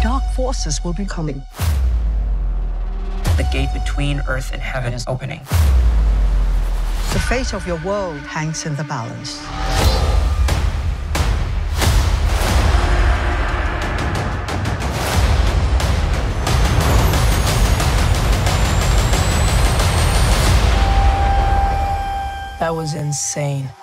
Dark forces will be coming. The gate between earth and heaven is opening. The fate of your world hangs in the balance. That was insane.